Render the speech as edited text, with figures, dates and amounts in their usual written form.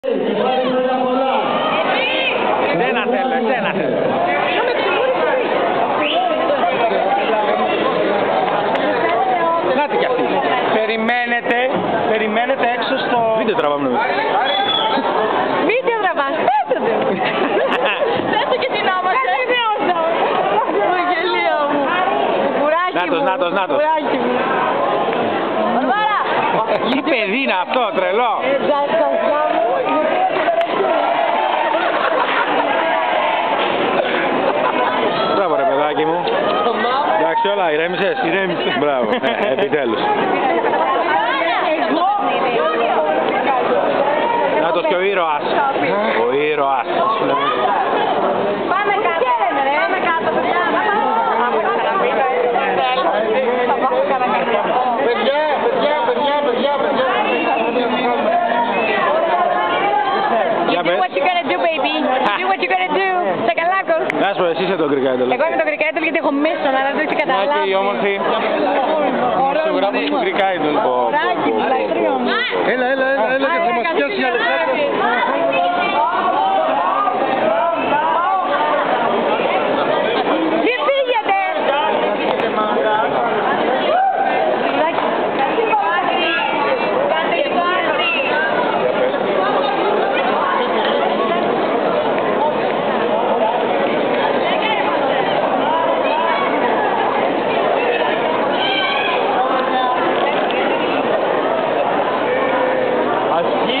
Εσένα θέλω, εσένα θέλω. Νάτι κι αυτή. Περιμένετε έξω στο... Βίντεο τραβάμε νομίζω. Βίντεο τραβάς, πέστε του. Πέστε και την άμα. Γελία μου. Κουράκι μου. Νάτος. Κουράκι μου. Βαρβάρα. Τι παιδί είναι αυτό, τρελό. Μπράβο ρε παιδάκι μου. Εντάξει όλα, ηρέμησες. Μπράβο, επιτέλους. Νάτος και ο ήρωας. Ο ήρωας. Πάμε κάτω. Πάμε κάτω, παιδιά. You do what you gotta do, baby. You do what you gotta do. Τσακαλάκος. Να σου πω, εσύ είσαι το Greek Idol. Εγώ είμαι το Greek Idol γιατί έχω μέσα, αλλά δεν το έχει καταλάβει. Και η όμορφη. Σου γράφω στο Greek Idol. Ράκι, λατρείο μου. Έλα, και θα μας πιάσει η Αλεξάνδρα. Μην φύγετε. Ασκή.